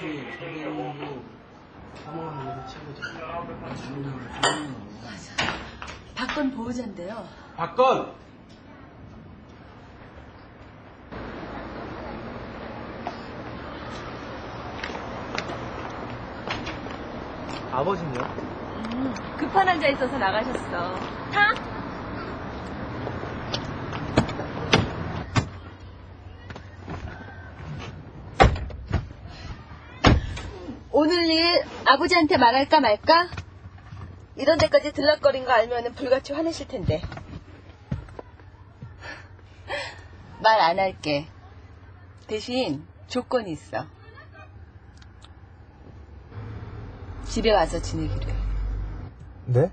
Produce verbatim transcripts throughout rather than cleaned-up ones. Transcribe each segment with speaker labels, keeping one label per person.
Speaker 1: 대대로 사모하는 게 최고죠.
Speaker 2: 맞아. 박건 보호자인데요.
Speaker 1: 박건! 아버지는요?
Speaker 2: 음, 급한 환자 있어서 나가셨어. 타? 오늘 일 아버지한테 말할까 말까? 이런 데까지 들락거린 거 알면 불같이 화내실 텐데. 말 안 할게. 대신 조건이 있어. 집에 와서 지내기로 해.
Speaker 3: 네?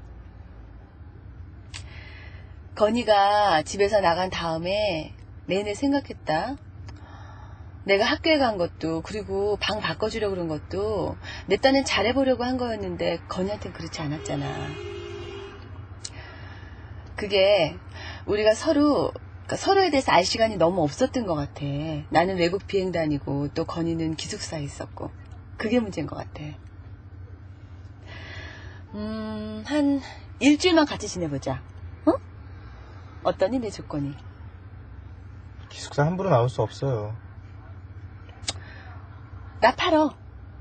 Speaker 2: 건이가 집에서 나간 다음에 내내 생각했다. 내가 학교에 간 것도, 그리고 방 바꿔주려고 그런 것도 내 딴엔 잘해보려고 한 거였는데 건이한테는 그렇지 않았잖아. 그게 우리가 서로 그러니까 서로에 대해서 알 시간이 너무 없었던 것 같아. 나는 외국 비행 다니고 또 건이는 기숙사에 있었고. 그게 문제인 것 같아. 음, 한 일주일만 같이 지내보자. 어? 어떠니 내 조건이?
Speaker 3: 기숙사 함부로 나올 수 없어요.
Speaker 2: 나 팔어.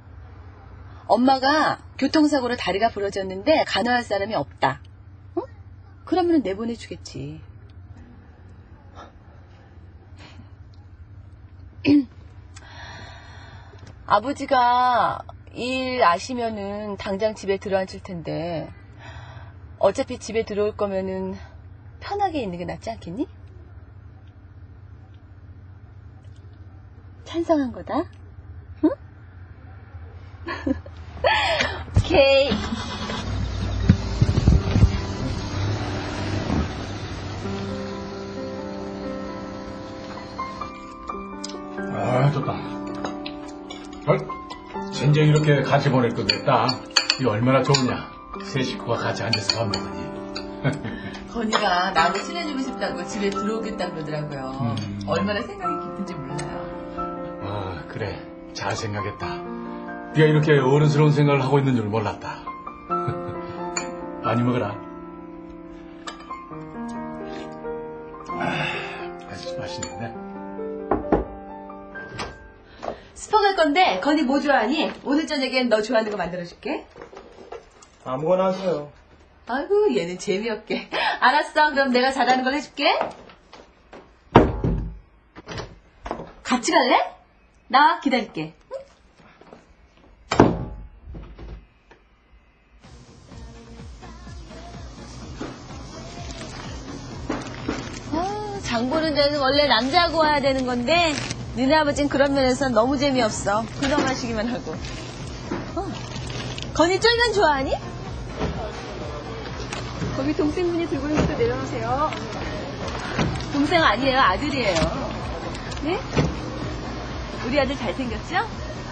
Speaker 2: 엄마가 교통사고로 다리가 부러졌는데 간호할 사람이 없다. 어? 그러면 내보내주겠지. 아버지가 일 아시면은 당장 집에 들어앉을 텐데 어차피 집에 들어올 거면은 편하게 있는 게 낫지 않겠니? 찬성한 거다. 응? 오케이.
Speaker 4: 아, 좋다. 어? 전쟁 이렇게 같이 보낼 거 됐다. 이 얼마나 좋으냐. 세 식구가 같이 앉아서 밥 먹으니.
Speaker 2: 건이가 나하고 친해지고 싶다고 집에 들어오겠다 그러더라고요.
Speaker 4: 음.
Speaker 2: 얼마나 생각이 깊은지 몰라요.
Speaker 4: 아, 그래. 잘 생각했다. 네가 이렇게 어른스러운 생각을 하고 있는 줄 몰랐다. 많이 먹어라. 아, 아주 맛있는데.
Speaker 2: 스파 갈 건데 건이 뭐 좋아하니? 오늘 저녁엔 너 좋아하는 거 만들어줄게.
Speaker 3: 아무거나 하세요.
Speaker 2: 아이고 얘는 재미없게. 알았어. 그럼 내가 잘하는 걸 해줄게. 같이 갈래? 나 기다릴게. 아, 장 보는 데는 원래 남자하고 와야 되는 건데 니네 아버지는 그런 면에서 너무 재미없어. 그냥 마시기만 하고. 어. 건이 쫄면 좋아하니? 거기 동생분이 들고 있는 것도 내려놓으세요. 동생 아니에요. 아들이에요. 네? 우리 아들 잘생겼죠?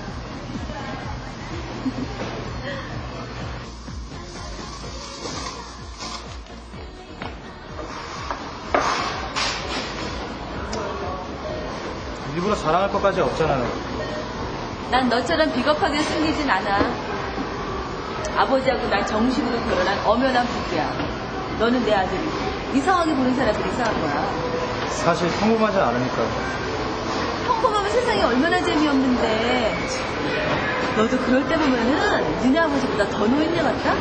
Speaker 3: 일부러 자랑할 것까지 없잖아요.
Speaker 2: 난 너처럼 비겁하게 숨기진 않아. 아버지하고 난 정식으로 결혼한 엄연한 부부야. 너는 내 아들이고 이상하게 보는 사람들이 이상한 거야.
Speaker 3: 사실 평범하지 않으니까요.
Speaker 2: 평범하면 세상이 얼마나 재미없는데. 너도 그럴 때 보면은 니네 아버지보다 더 노인네 같다?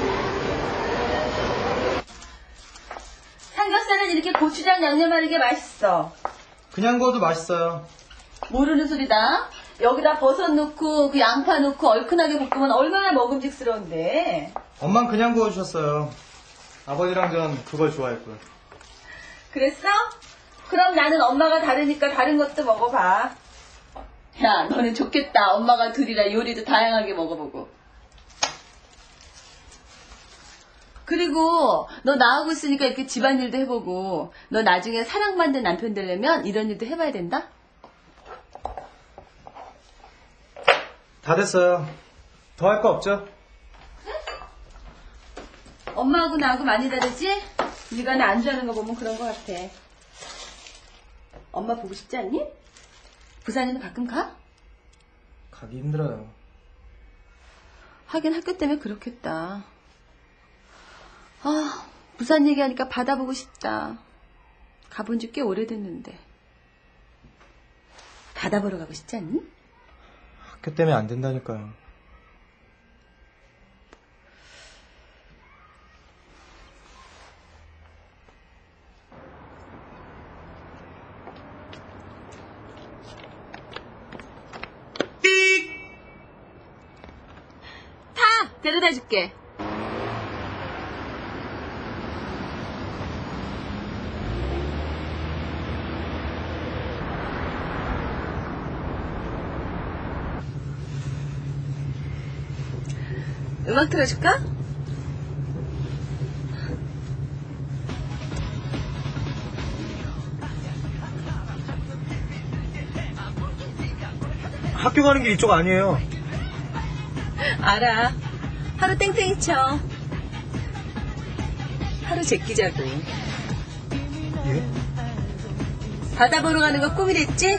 Speaker 2: 삼겹살은 이렇게 고추장 양념하는 게 맛있어.
Speaker 3: 그냥 구워도 맛있어요.
Speaker 2: 모르는 소리다. 여기다 버섯 넣고 그 양파 넣고 얼큰하게 볶으면 얼마나 먹음직스러운데.
Speaker 3: 엄만 그냥 구워주셨어요. 아버지랑 전 그걸 좋아했고요.
Speaker 2: 그랬어? 그럼 나는 엄마가 다르니까 다른 것도 먹어봐. 야, 너는 좋겠다. 엄마가 둘이라 요리도 다양하게 먹어보고. 그리고 너 나하고 있으니까 이렇게 집안일도 해보고 너 나중에 사랑받는 남편 되려면 이런 일도 해봐야 된다?
Speaker 3: 다 됐어요. 더 할 거 없죠?
Speaker 2: 엄마하고 나하고 많이 다르지? 네가 나 안주하는 거 보면 그런 거 같아. 엄마 보고 싶지 않니? 부산에는 가끔 가?
Speaker 3: 가기 힘들어요.
Speaker 2: 하긴 학교 때문에 그렇겠다. 아, 부산 얘기하니까 바다 보고 싶다. 가본 지 꽤 오래됐는데. 바다 보러 가고 싶지 않니?
Speaker 3: 학교 때문에 안 된다니까요.
Speaker 2: 타! 데려다 줄게. 음악 틀어줄까?
Speaker 3: 학교 가는 길 이쪽 아니에요.
Speaker 2: 알아. 하루 땡땡이 쳐. 하루 제끼자고.
Speaker 3: 예?
Speaker 2: 바다 보러 가는 거 꿈이랬지?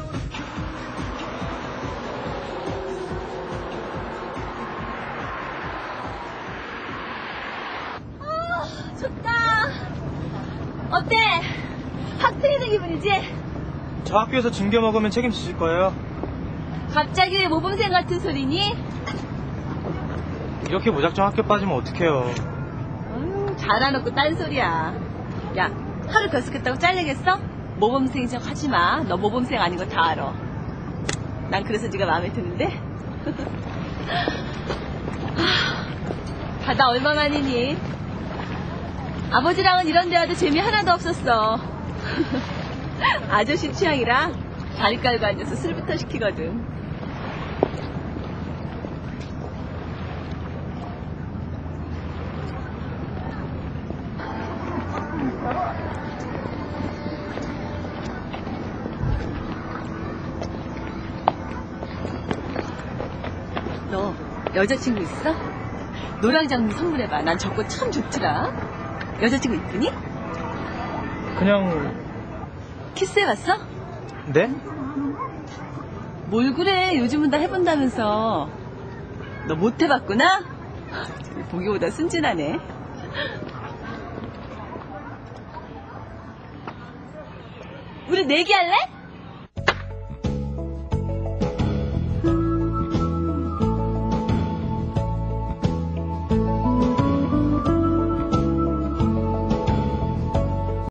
Speaker 2: 아, 좋다. 어때? 확 트이는 기분이지?
Speaker 3: 저 학교에서 징겨 먹으면 책임지실 거예요?
Speaker 2: 갑자기 왜 모범생 같은 소리니?
Speaker 3: 이렇게 무작정 학교 빠지면 어떡해요.
Speaker 2: 어휴, 잘해놓고 딴소리야. 야, 하루 결석했다고 잘리겠어? 모범생인 척 하지 마. 너 모범생 아닌 거 다 알아. 난 그래서 네가 마음에 드는데? 바다 얼마만이니? 아버지랑은 이런 데 와도 재미 하나도 없었어. 아저씨 취향이라 다리 깔고 앉아서 술부터 시키거든. 너 여자친구 있어? 노랑 장미 선물해봐. 난 저거 참 좋더라. 여자친구 이쁘니?
Speaker 3: 그냥...
Speaker 2: 키스해봤어?
Speaker 3: 네?
Speaker 2: 뭘 그래. 요즘은 다 해본다면서. 너 못 해봤구나? 보기보다 순진하네. 우리 내기할래?